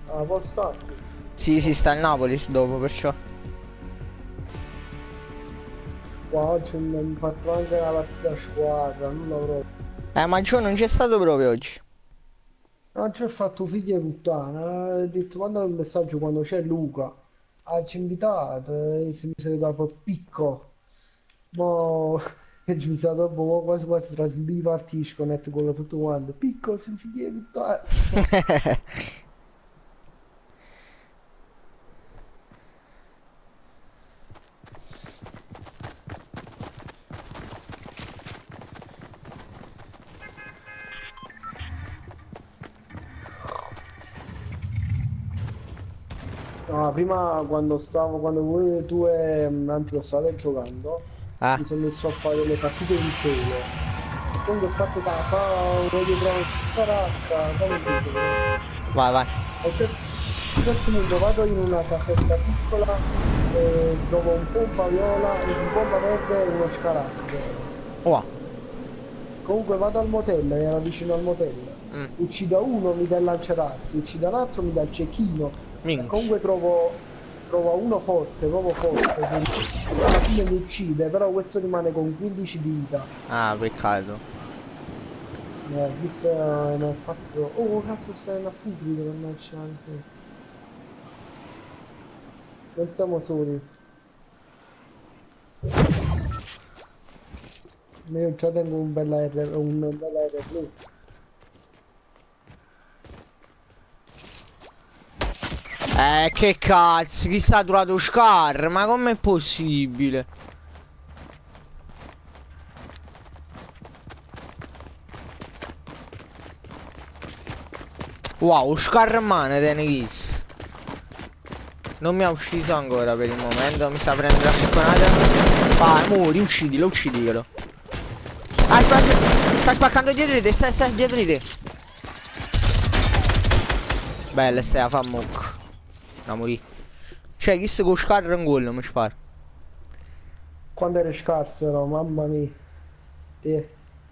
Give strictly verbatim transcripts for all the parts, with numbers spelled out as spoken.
Ah, può stare. Sì, sì, sta il Napoli dopo, perciò. Qua oggi mi ha fatto anche una partita a squadra, non l'avrò. Eh, ma Gio non c'è stato proprio oggi. Oggi ho fatto figlia di puttana, ho detto manda un messaggio quando c'è Luca. Ha ci invitato e si mi sei dato picco. Mo è giusto dopo mo quasi quasi trasmì partiti connetto con tutto quanto. Picco, si figlia di puttana. No, prima quando stavo, quando voi tu e mm, Antio state giocando, Ah, mi sono messo a fare delle partite in solo. E comunque ho fatto sa, fa, voglio provare questa racca, come dico, vai, vai. a un cer- a un certo punto vado in una casetta piccola e trovo un pompa viola, un pompa verde e uno scarattro. Oh, Comunque vado al motel, era vicino al motel. mm, Uccido uno, mi dà il lanciarazzi, uccido un altro, mi dà il cecchino. E minchia. comunque trovo, trovo uno forte, proprio forte, che alla fine mi uccide, però questo rimane con quindici di vita. Ah, peccato. Eh, visto eh, mi ha fatto... Oh, cazzo, stai a pubblico, mannaggia, sì. Non siamo soli. Io già tengo un bel R, un bel R blu. Eh, che cazzo, chi sta durato Scar? Ma com'è possibile? Wow, Scar Man, Dennis. Non mi ha ucciso ancora per il momento, mi sta prendendo la picconata. Vai, muori, uccidilo, uccidilo. Ah, sta, sta spaccando dietro di te, stai, stai dietro di te. Bella, stai a fa mucco. No, morì. Cioè, chi se con Scar un gol, mi spara. Quando eri scarsero, mamma mia. Te,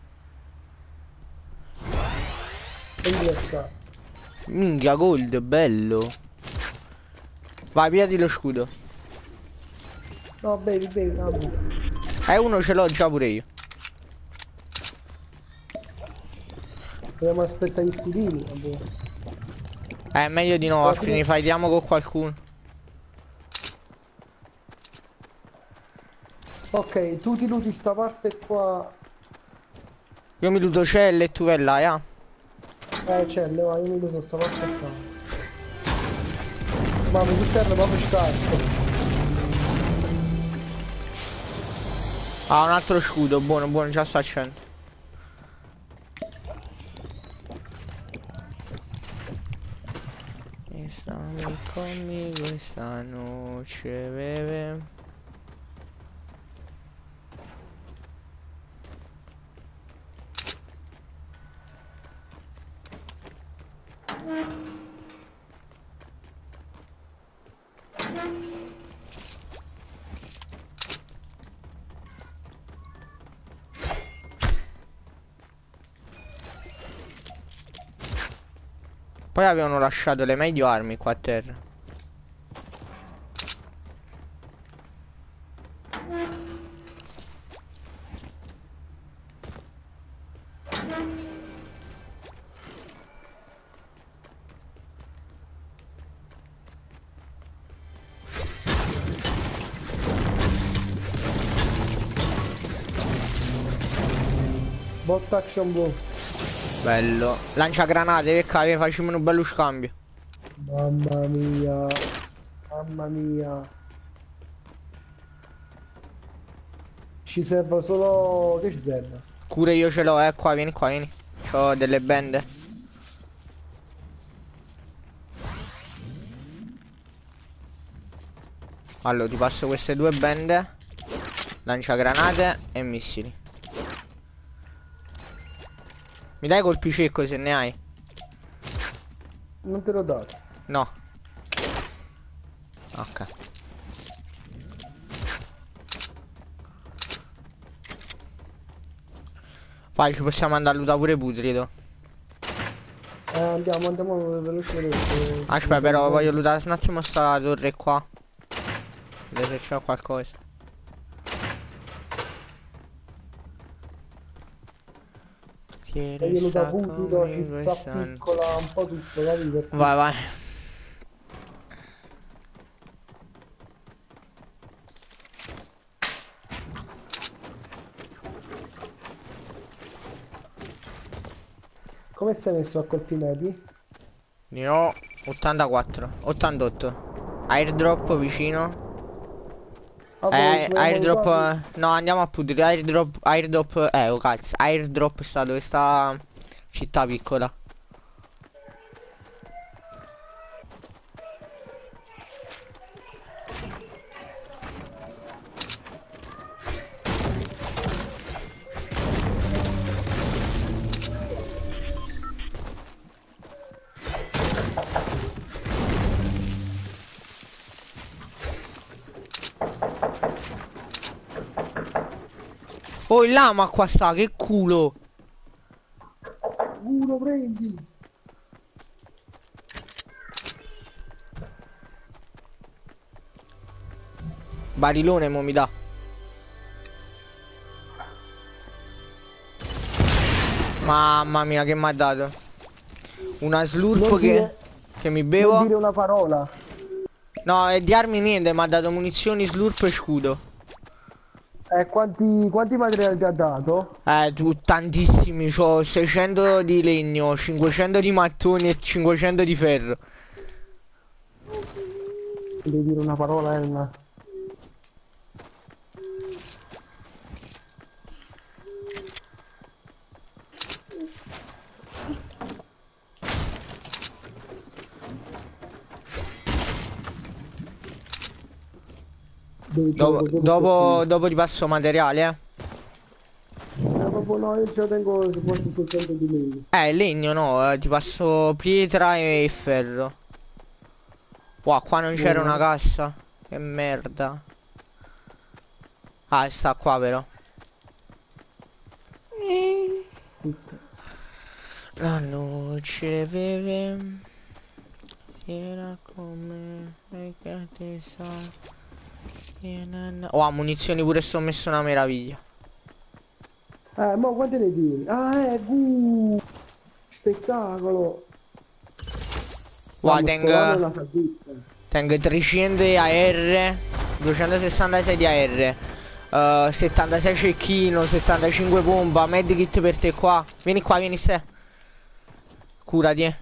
prendi le scarpe. Minchia, gold, bello. Vai, piedi lo scudo. No, bevi, bevi, vabbè. Eh, uno ce l'ho già pure io. Dobbiamo aspettare gli scudini, vabbè. Eh, meglio di no, a Alla finire fine... fightiamo con qualcuno. Ok, tu ti ludi sta parte qua. Io mi ludo celle e tu vai là, ya. Eh, c'è, leva, io mi ludo sta parte qua. Ma mi serve proprio scarso. Ah, un altro scudo, buono, buono, già sto a cento. E stammi con me questa noce, beve. Poi avevano lasciato le meglio armi qua a terra. Bot action blue. Bello. Lancia granate, che cavolo, facciamo un bello scambio. Mamma mia. Mamma mia. Ci serve solo... Che ci serve? Cure io ce l'ho, eh, qua, vieni qua, vieni. C'ho delle bende. Allora, ti passo queste due bende. Lancia granate e missili. Mi dai colpi cieco se ne hai? Non te l'ho dato. No. Ok. Vai, ci possiamo andare a lutare pure putrido. Eh, andiamo, andiamo veloce veloce. Aspetta, però voglio lootare un attimo sta torre qua. Vedete se c'è qualcosa. Chi Voglio da resta Pulido, come città quest'anno. piccola, un po' tutto, capi? Perché Vai, vai. come sei messo a colpi medi? Ne ho ottantaquattro, ottantotto. Airdrop vicino. Ah, come Eh, ci vogliamo airdrop. aiutare? eh, No, andiamo a Pudri. Airdrop. Airdrop. Eh, oh cazzo. Airdrop sta dove sta città piccola. Oh, il lama qua sta, che culo. Uno prendi! Barilone mo mi dà. Mamma mia che mi ha dato. Una slurp Non che, dire, che mi non bevo. dire una parola. No, è di armi niente, mi ha dato munizioni, slurp e scudo. Eh, quanti, quanti materiali ti ha dato? Eh, tu tantissimi, c'ho seicento di legno, cinquecento di mattoni e cinquecento di ferro. Devi dire una parola, Elena. Devi dire Dopo, così dopo, perché- dopo ti passo materiale, eh. Eh, proprio no, io ce la tengo quasi soltanto di legno. Eh, legno no, eh, ti passo pietra e ferro. Wow, qua non c'era una Buono. cassa. Che merda. Ah, sta qua però. La noce beve. Era come e che ti sa. Oh, munizioni pure sto messo una meraviglia. Eh, ma quante ne tieni? Ah, eh, uh, spettacolo. Wow, Vamos, sto lato è tengo, una salvezza. tengo trecento A R, duecentosessantasei di A R, uh, settantasei cecchino, settantacinque pompa, medkit per te qua. Vieni qua, vieni se. Curati, eh.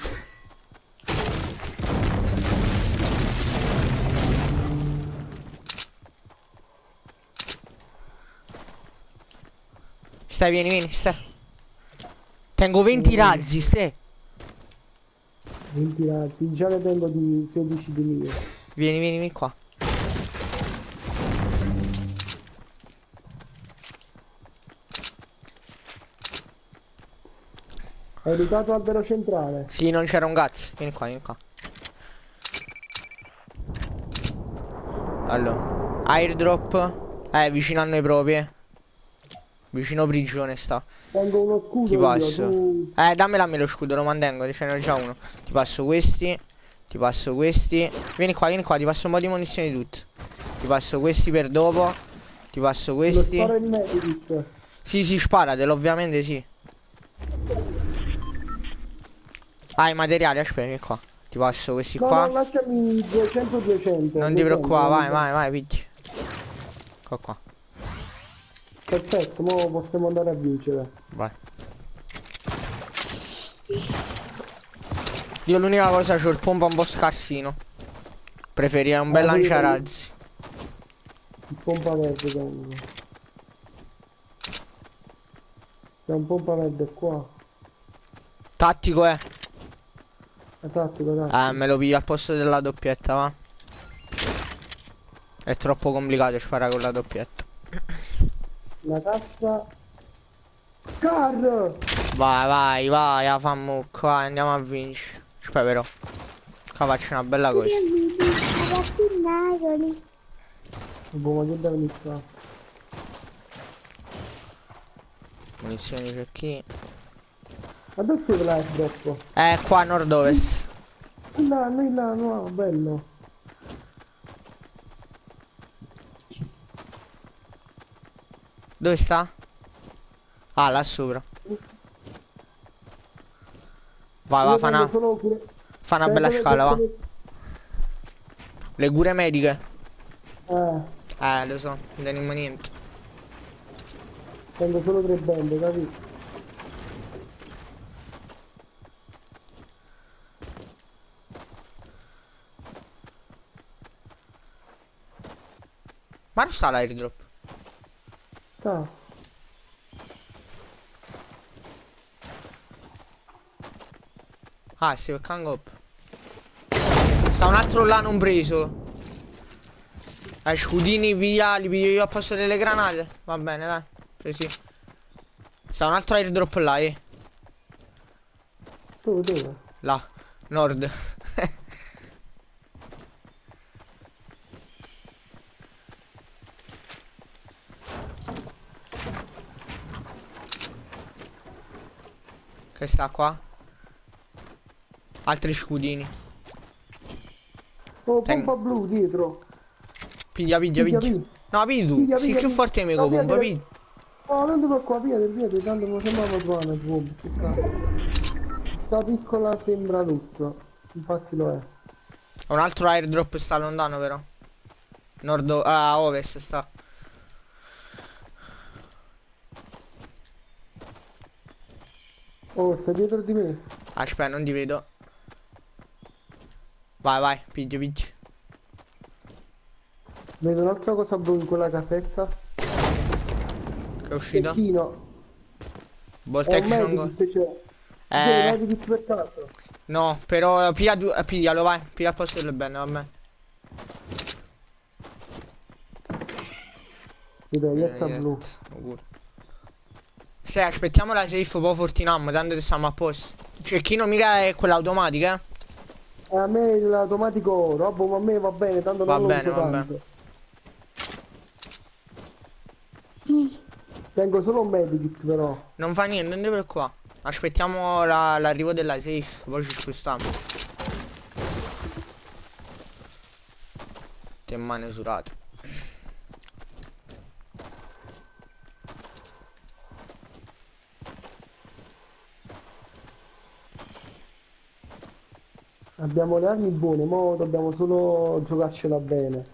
Stai, vieni, vieni, stai. Tengo venti razzi, stai. venti razzi, già ne tengo di sedici di mio. Vieni, vieni, vieni qua. Hai aiutato albero centrale. Sì, non c'era un cazzo. Vieni qua, vieni qua. Allora, airdrop. Eh, vicino a noi proprio. Vicino prigione sta. Tengo uno scudo Ti io, passo. tu... Eh, dammela a me lo scudo, lo mantengo, ce ne ho già uno. Ti passo questi. Ti passo questi. Vieni qua, vieni qua, ti passo un po' di munizioni di tutto. Ti passo questi per dopo. Ti passo Lo questi. sparo in medikit. Sì, sì, sparatelo, ovviamente sì. Ah, i materiali, aspetta, vieni qua. Ti passo questi No, qua. no, lasciami duecento duecento. Non ti preoccupare, vai, vai, vai, pigli. Ecco qua. Perfetto, ora possiamo andare a vincere. Vai. Io l'unica cosa c'ho il pompa un po' scarsino. Preferirei un bel Ah, vedi, lanciarazzi. Il pompa verde tengo. C'è un pompa verde qua. Tattico eh. Esatto, esatto. Eh, me lo piglio al posto della doppietta, va. È troppo complicato sparare con la doppietta. La cassa. Car! Vai, vai, vai, la fammo qua, andiamo a vincere. Aspetta però. Qua faccio una bella cosa. Boh, ma che devo iniziare? Munizioni c'è qui. Ma dove sei là dopo? Eh, qua a nord-ovest. Là, noi là, no, bello. Dove sta? Ah, là sopra. Vai, va, Io fa prendo una, solo cure... fa una bella Prendo le scala, va. questioni... Le cure mediche. Eh, Eh, lo so, non tenemmo niente. prendo solo tre bende, capito? Ma non sta l'airdrop. Sta. Ah, si hang up. Sta un altro là non preso. Eh, scudini via, li piglio io a posto delle granate. Va bene, dai. Sì, sì. Sta un altro airdrop là, eh. Dove, dove? Là, nord. Che sta qua? Altri scudini. Oh, Ten... pompa blu dietro. Piglia, piglia, Piglia, piglia. piglia. No, pigli tu. Piglia, Sei piglia, più piglia. forte di me No, con pompa, pigliate. pigli. No, non ti preoccupare, pigliate, pigliate, tanto mi sembrava buona, bomba. Sta piccola sembra tutto. Infatti lo è. Un altro airdrop sta lontano però. Nord, a ovest sta. Oh, sta dietro di me. Aspetta, non ti vedo. Vai, vai, piglia, piglia. Vedo un'altra cosa blu in quella casetta. Che è uscito? Cecchino. Bolt È un action go. medikit, c'è. C'è un Eh, medikit per caso. no, però piglia due, eh, piglialo, vai. Piglia al posto del bene, va bene. Medaglietta Eh, blu. auguri. Se aspettiamo la safe, poi fortiniamo, tanto che stiamo a posto. Cecchino mica è quella automatica, eh? E a me l'automatico robo, ma a me va bene, tanto Va non lo bene, uso va tanto. Tengo solo un medikit però. Non fa niente, non ti preoccupare. Aspettiamo la- l'arrivo della safe, poi ci spostiamo. Te mani usurate. Abbiamo le armi buone, mo dobbiamo solo giocarcela bene.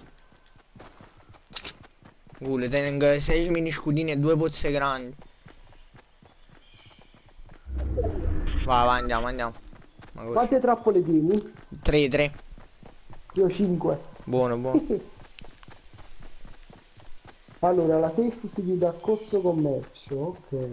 Uh, le tengo sei mini scudini e due pozze grandi. Va, va, andiamo, andiamo. Ma così. Quante trappole tieni? tre, tre. Io cinque. Buono, buono. Allora, la safe si chiude a costo commercio, ok.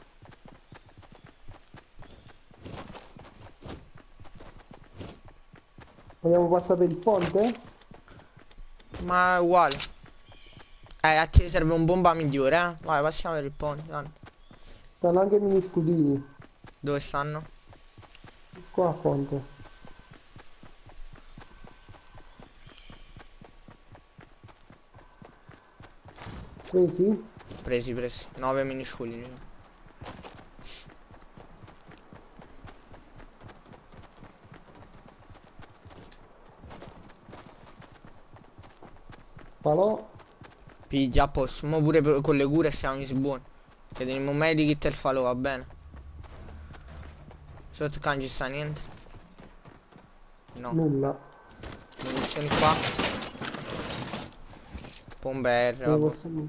Vogliamo passare per il ponte? Ma è uguale. Eh, a te serve un bomba migliore, eh. Vai, passiamo per il ponte, tanto. Stanno anche i mini scudini. Dove stanno? Qua a ponte. Vedi? Presi, presi. nove mini scudini. Falò. Piglia a posto. Mo pure per- con le cure siamo messi buoni. Che teniamo un medikit e il falò, va bene. Sotto can ci sta niente. No. Nulla. Munizioni qua. Pompe R, Non vabbè. possiamo...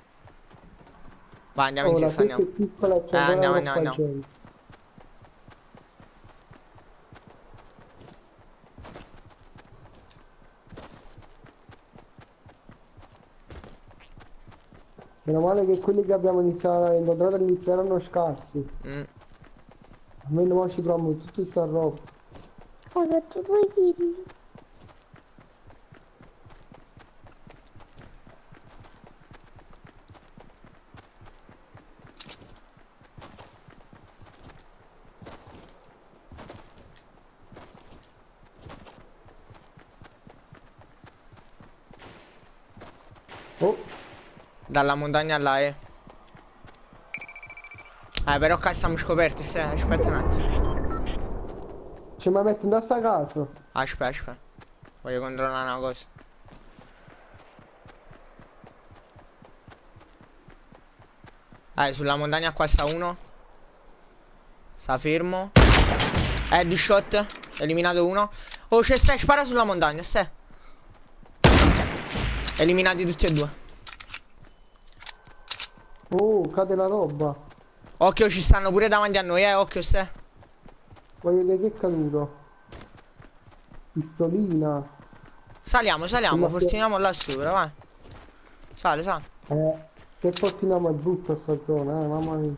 Vai, andiamo Oh, in la safe, safe è andiamo. piccola e c'è Eh, ancora andiamo, troppa andiamo, andiamo. gente. Meno male che quelli che abbiamo iniziato, incontrato all'inizio erano scarsi. Mm. Almeno ora ci troviamo tutta questa roba. Ho fatto due kill. Oh, Dalla montagna là, eh. Eh, però qua siamo scoperti, se... aspetta un attimo. Ci mi metti in sta casa? Aspetta, aspetta. Voglio controllare una cosa. Eh, sulla montagna qua sta uno. Sta fermo. Eh, di shot. Eliminato uno. Oh, c'è stai, spara sulla montagna, stai. Eliminati tutti e due. Oh, cade la roba. Occhio, ci stanno pure davanti a noi, eh, occhio, stai. Voglio vedere che è caduto. Pistolina. Saliamo, saliamo, Ma- fortuniamo là sopra, vai. Sale, sale. Eh, che fortuniamo è brutta sta zona, eh, mamma mia.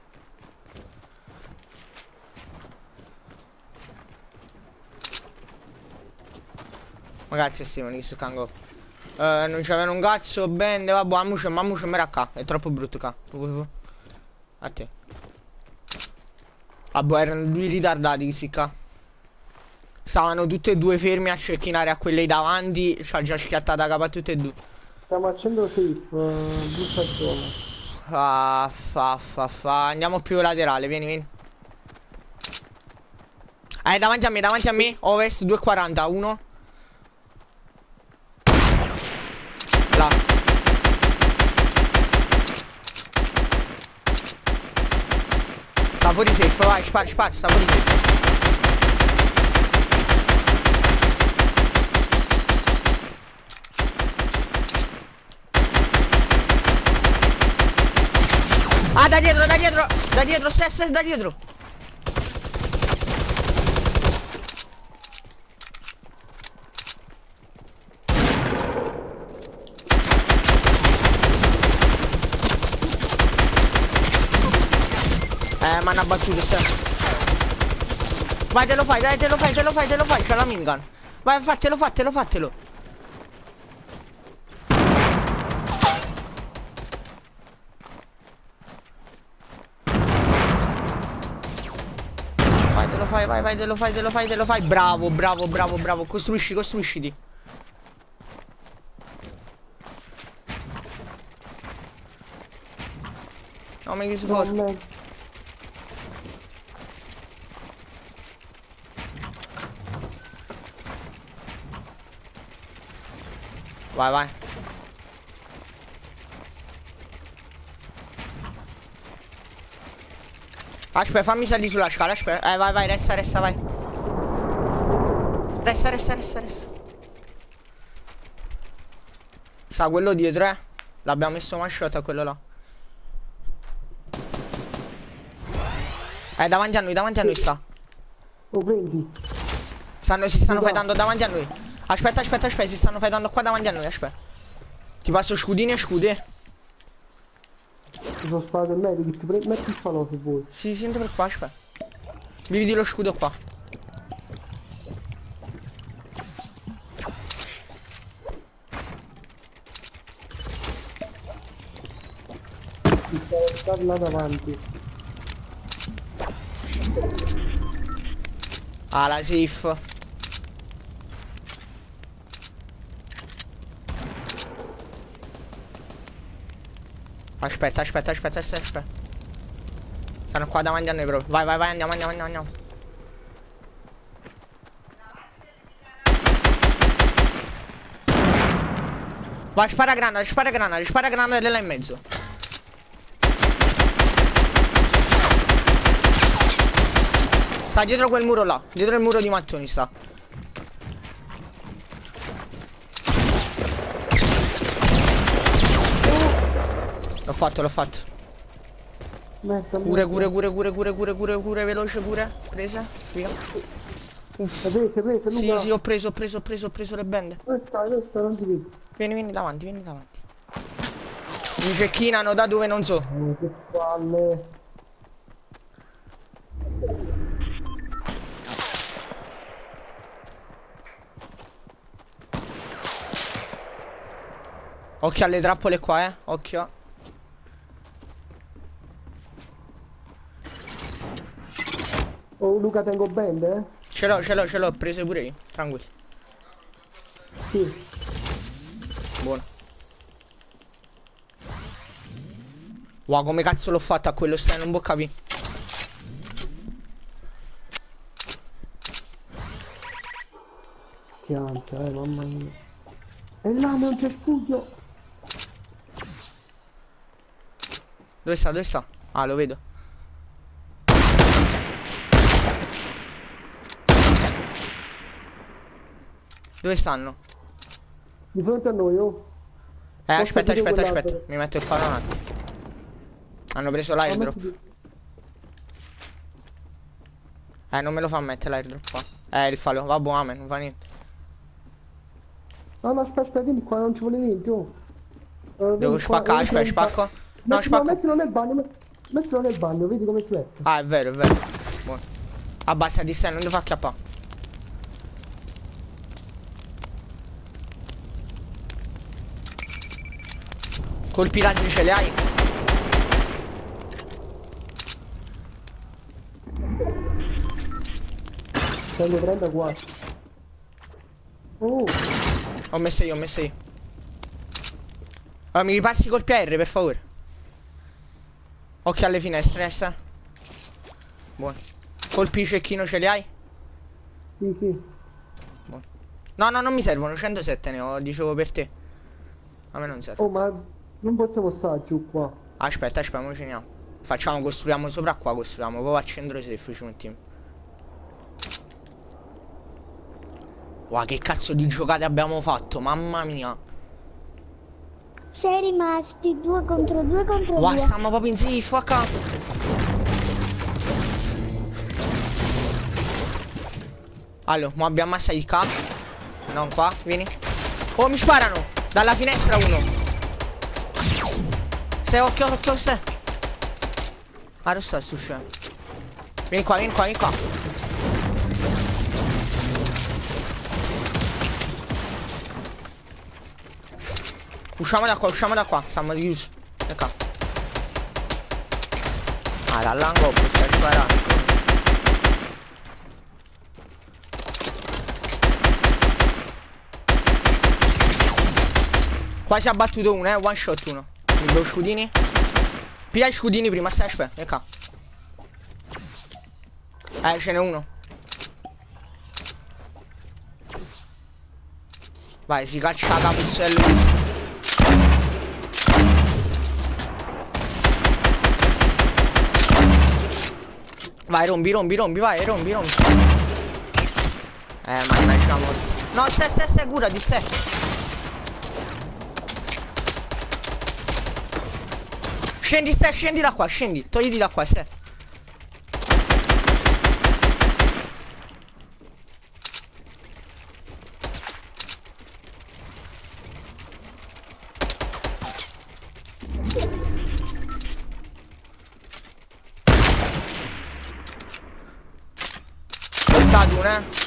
Ragazzi, Simone, sto cango. Eh, non c'aveva un cazzo, bene, vabbè, mammuccio, mammuccio, mi qua. È troppo brutto qua. A te. Vabbè, erano due ritardati questi qua. Stavano tutti e due fermi a cecchinare a quelli davanti. Ci ha già schiattata capa a tutti e due. Stiamo facendo safe, eh, brutta zona. Ah, fa, fa, fa. Andiamo più laterale, vieni, vieni. Eh, davanti a me, davanti a me. Ovest due quaranta, uno. Là. Sta fuori safe, vai, spari, spari, sta fuori safe. Ah, da dietro, da dietro, da dietro, se, se, da dietro. Eh, mi hanno abbattuto, se. Vai, te lo fai, dai, te lo fai, te lo fai, te lo fai, c'è la minigun. Vai, fatelo, fatelo, fatelo. Vai, te lo fai, vai, vai, te lo fai, te lo fai, te lo fai. Bravo, bravo, bravo, bravo. Costruisci, costruisciti. No, mi chiuso fuori. No, Vai, vai. Aspetta, fammi salire sulla scala, aspetta. Eh, vai, vai, resta, resta, vai. Resta, resta, resta, resta. Sta quello dietro, eh. L'abbiamo messo one shot a quello là. Eh, davanti a noi, davanti a noi sta. lo prendi. Stanno, si stanno Dove? fightando davanti a noi. Aspetta, aspetta, aspetta, si stanno fightando qua davanti a noi, aspetta. Ti passo scudini e scudi. Ci sono state il medico, ti prendi, metti il falò se vuoi. Si sente per qua, aspetta. Viviti lo scudo qua. Ti stai stare là davanti. Ah, la safe. Aspetta, aspetta, aspetta, aspetta, aspetta. Stanno qua davanti a noi proprio. Vai, vai, vai, andiamo, andiamo, andiamo, andiamo. Vai, spara granate, spara granate, spara granate là in mezzo. Sta dietro quel muro là, dietro il muro di mattoni sta. L'ho fatto, l'ho fatto. Mezza, Cure, mezza. cure, cure, cure, cure, cure, cure, cure, veloce, cure. Presa, via. Hai preso, hai preso, Sì, Luca? sì, ho preso, ho preso, ho preso, ho preso le bende. Dove stai, dove stai, non ti vedo. Vieni, vieni davanti, vieni davanti. Mi cecchinano da dove non so. Oh, che palle. Occhio alle trappole qua, eh. Occhio. Oh, Luca, tengo bende, eh? Ce l'ho, ce l'ho, ce l'ho, prese pure io. Tranquilli. Sì. Buono. Wow, come cazzo l'ho fatto a quello stai, non può capire. Che ansia, eh, mamma mia. E là non c'è studio. Dove sta? Dove sta? Ah, lo vedo. Dove stanno? Di fronte a noi, oh. Eh, Posso aspetta, dire aspetta, quell'albero? aspetta. Mi metto il palo un attimo. Hanno preso Ma l'airdrop. metti- Eh, non me lo fa mettere l'airdrop qua. Eh, il falò. Va buono, non fa niente. No, no, aspetta, aspetta, vieni qua, non ci vuole niente, oh. Eh, Devo vieni qua, spaccare, vedi aspetta, come fa- spacco. No, Mettilo, spacco. mettilo nel bagno, met- mettilo nel bagno, vedi come si mette. Ah, è vero, è vero. Buono. Abbassa di sé, non ti fa acchiappare. Colpi razzi ce li hai? Prendo trenta qua. Oh, Ho messo io, ho messo io. Allora, mi ripassi col P R, per favore. Occhio alle finestre, sta. Buono. Colpi cecchino ce li hai? sì, sì. Buono. No, no, non mi servono, centosette ne ho, dicevo per te. A me non serve. Oh, ma non possiamo stare giù qua. Aspetta, aspetta, mo ce ne andiamo. Facciamo, costruiamo sopra qua, costruiamo. Poi al centro safe ci mettiamo. Wow, che cazzo di giocate abbiamo fatto, mamma mia. Sei rimasti due contro due contro Wow, due. stiamo proprio in safe, acca. Allora, mo abbiamo ammazzato il cap. Non qua, vieni. Oh, mi sparano. Dalla finestra uno. Sei, occhio, occhio, sei. Ah, non sta sto scemo. Vieni qua, vieni qua, vieni qua. Usciamo da qua, usciamo da qua. Stiamo chiusi. Ecco. Ah, dall'angolo stai sparando. Qua si è abbattuto uno, eh. One shot uno. I due scudini. Piglia i scudini prima, stai, aspetta. Ecco. Eh, ce n'è uno. Vai, si caccia la capuzzello. Vai, rompi, rompi, rompi, vai, rompi, rompi. Eh, mannaggia morto. No, stai, stai, stai, curati, stai. Scendi, stai, scendi da qua, scendi. Togliti da qua, stai. Voltato uno, eh.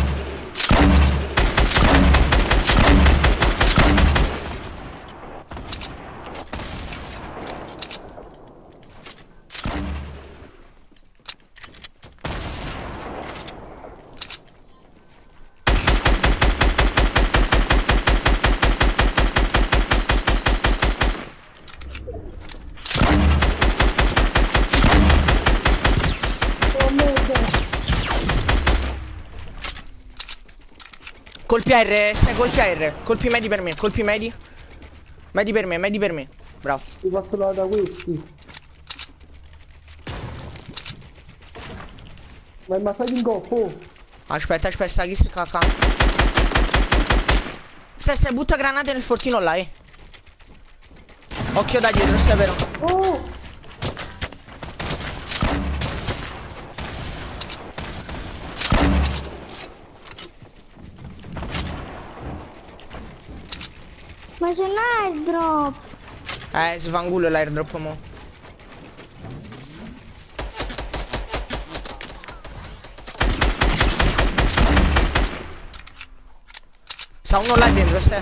Colpi A R, stai colpi A R. Colpi medi per me, colpi medi. Medi per me, medi per me. Bravo. Ti passo là da questi. Ma ma fai in goffo. Aspetta, aspetta, sta chi si cacca. Stai, stai, butta granate nel fortino là, eh. Occhio da dietro, stai vero. Oh! Ma c'è l'airdrop. Eh, si fa un culo l'airdrop mo. Sta uno là dentro, stai.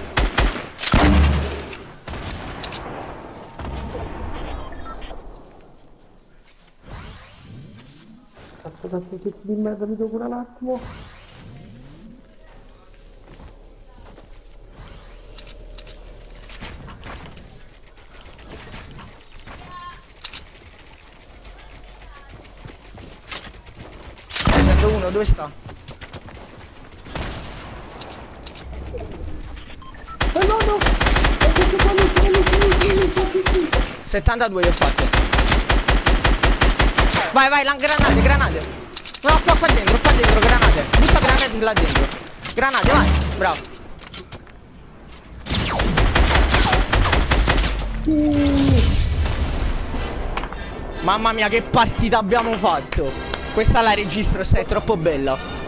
Cazzo, cazzo, pezzo di merda, mi devo curare un attimo. Ne sento uno, dove sta? settantadue gli ho fatto. Vai, vai, là, granate, granate. No, qua, qua dentro, qua dentro, granate. Butta granate là dentro. Granate, vai, bravo. Mamma mia, che partita abbiamo fatto. Questa la registro, sta è troppo bella.